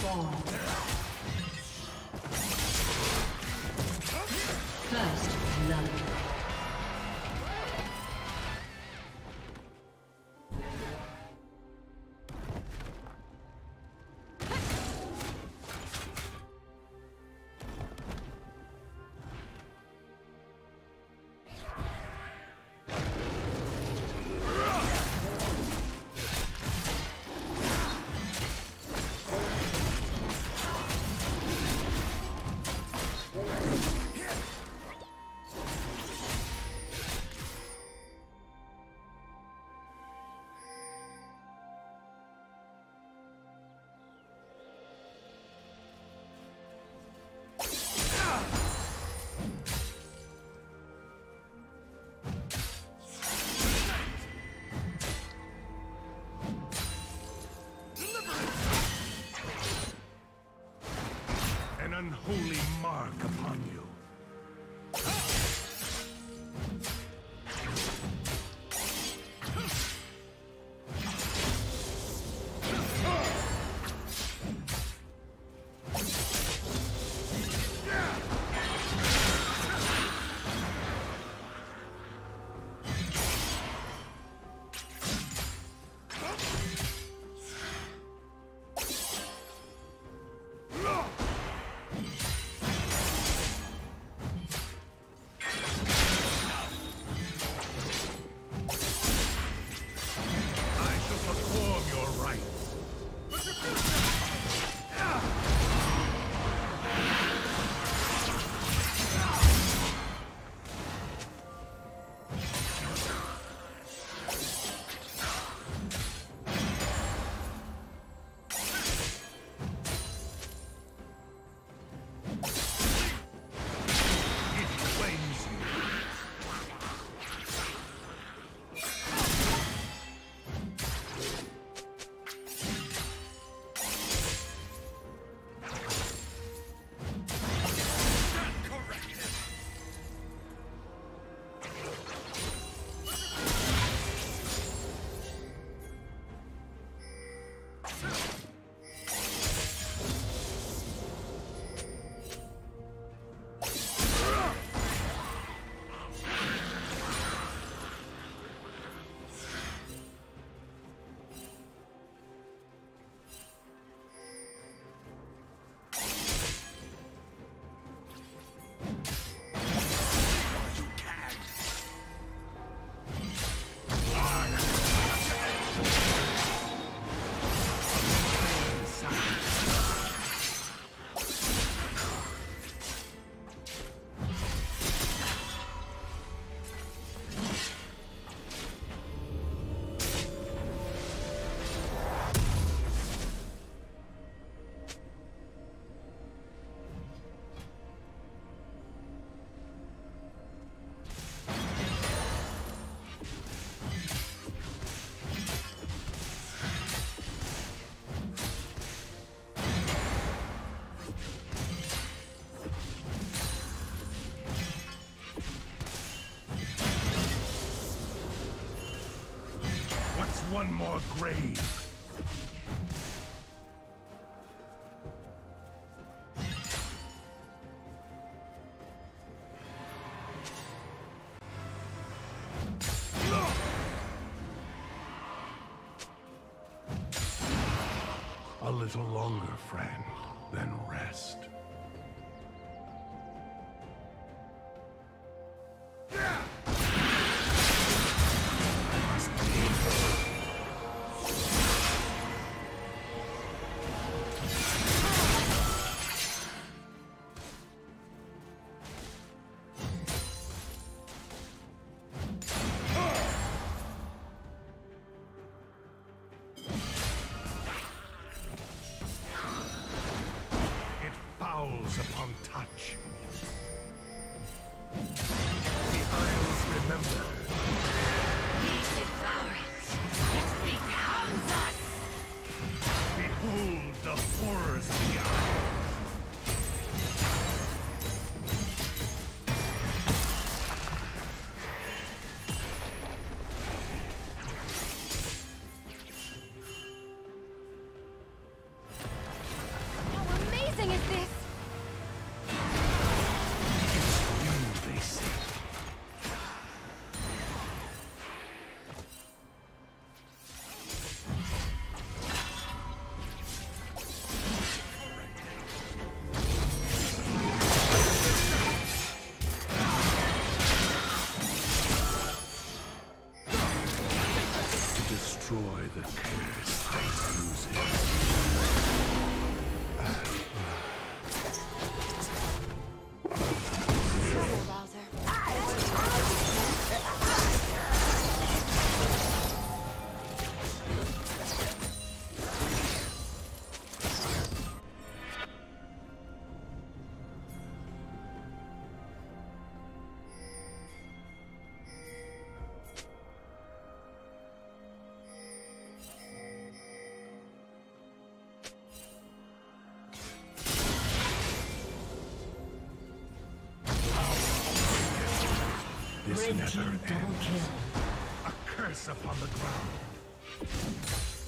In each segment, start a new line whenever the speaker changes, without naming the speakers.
spawned. First blood.
Unholy mark upon you. One more grave. A little longer, friend, then rest. Upon touch. The Isles remember.
We devour it. It becomes us.
Behold the horrors of the Isle.
embarrassing is this?
You, they say. Destroy the curse that uses. This
Red
never
team double
ends.
kill.
A curse upon the ground.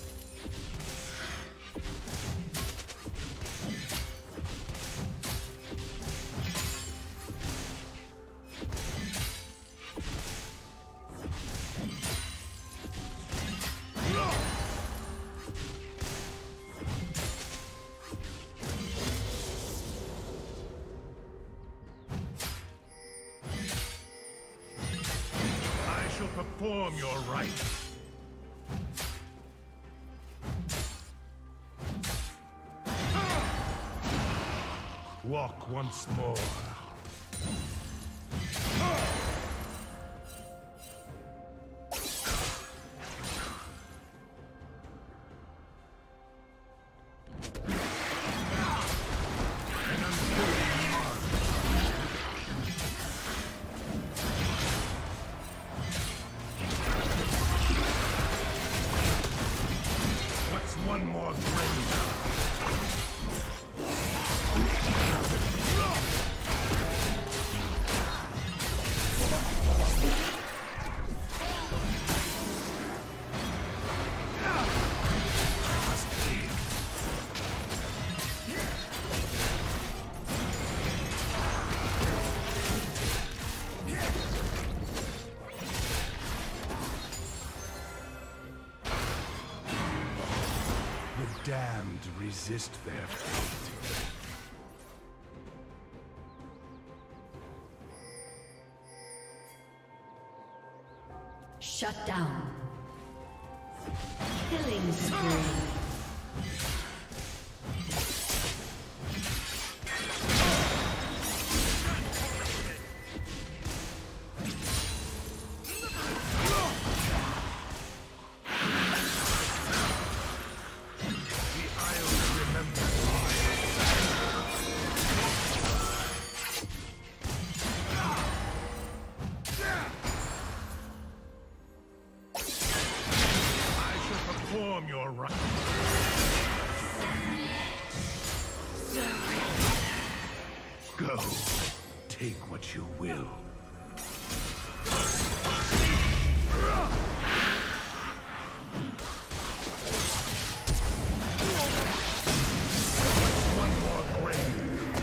Perform your rites. Walk once more. One more grave. The damned resist their fate.
Shut down. Killing spree.
Perform your right. Go. Take what you will. One more grave.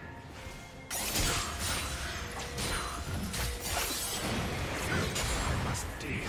I must deal.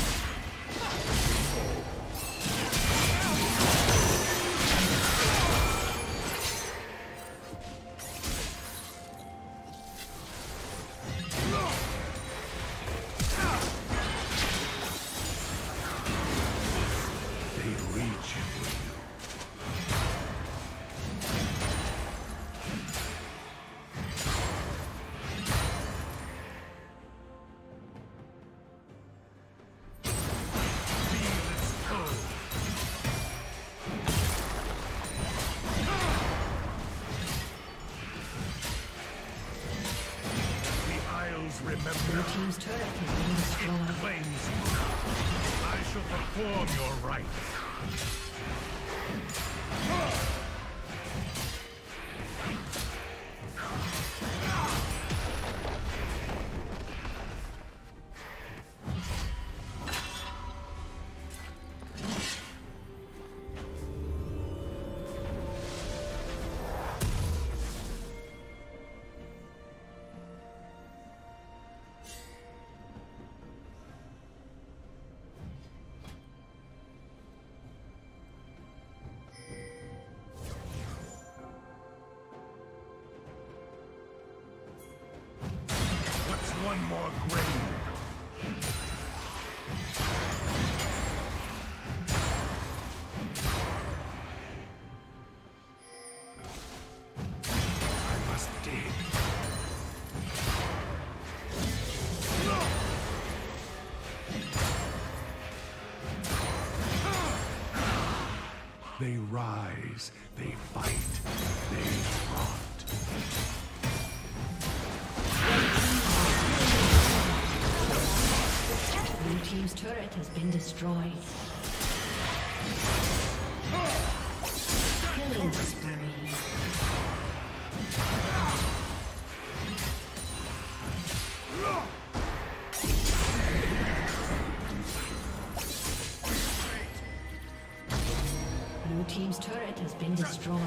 Blue team's turret has been destroyed.
Claims I shall perform your rites. one more grave? I must dig. They rise, they fight, they front.
Blue team's turret has been destroyed. Killing spree. Blue team's turret has been destroyed.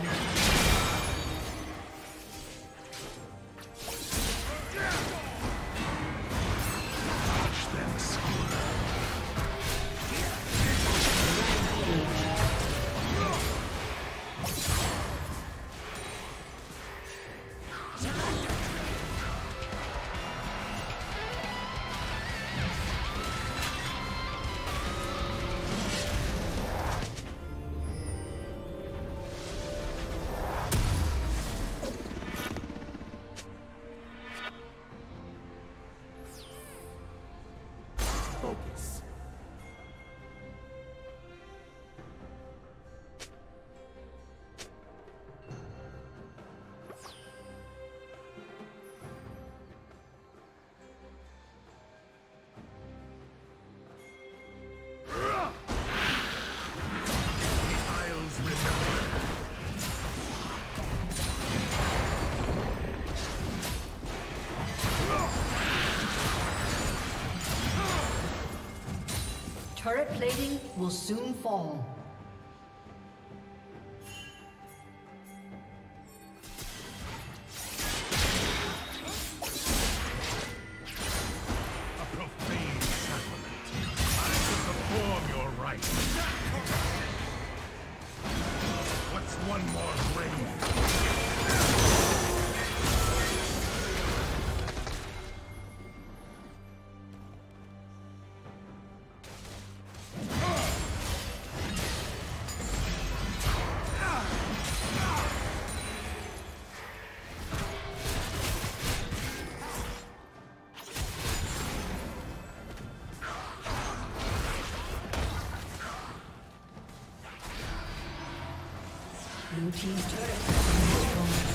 Focus.
Turret plating will soon fall.
A profane sacrament. I will perform your rites. What's one more grave?
Blue team's turret has been destroyed.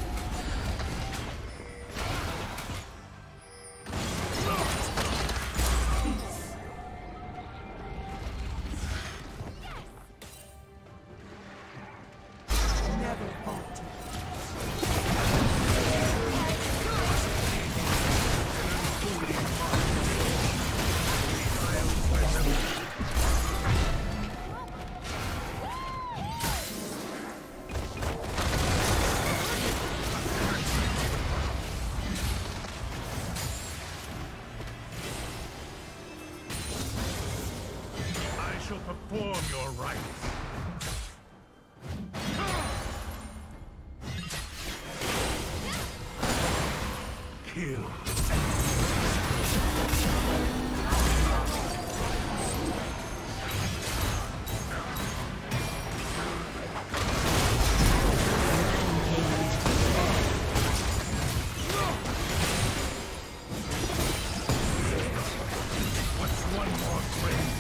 Perform your rites. Kill. What's one more grave?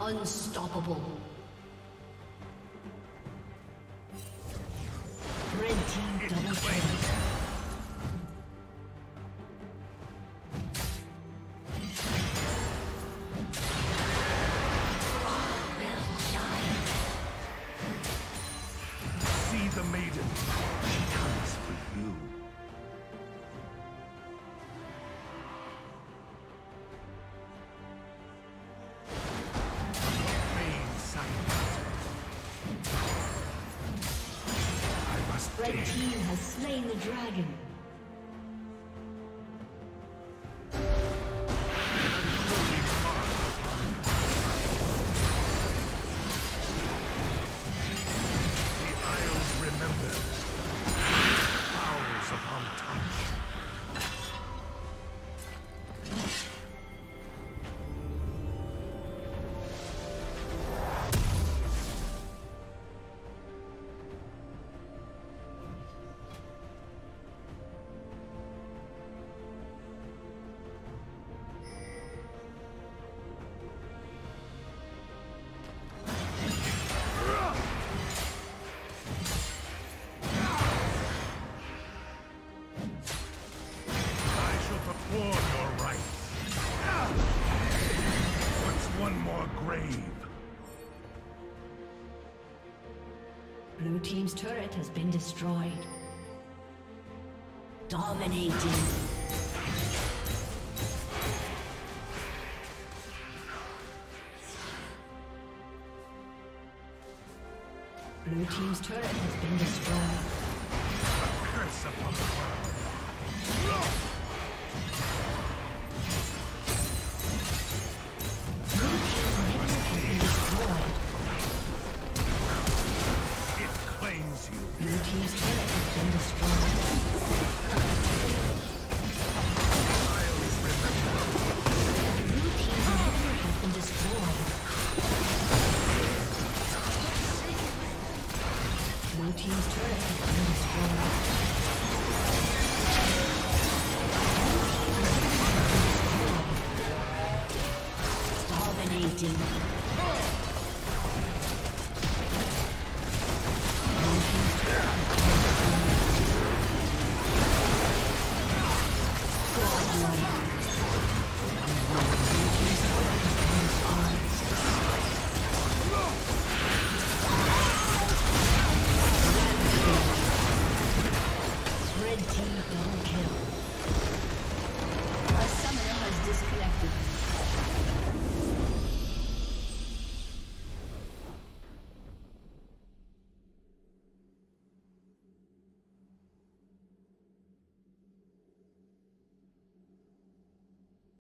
Unstoppable. Red team double kill.
See the maiden. She comes for you.
Red team has slain the dragon. Blue team's turret has been destroyed. Dominating. Blue team's turret has been destroyed.
A curse upon the world.
Blue team's network has been destroyed.
You.
Blue team's turret has been destroyed. Blue team's network has been destroyed. Blue team's turret has been destroyed. Dominating.
A summoner has disconnected.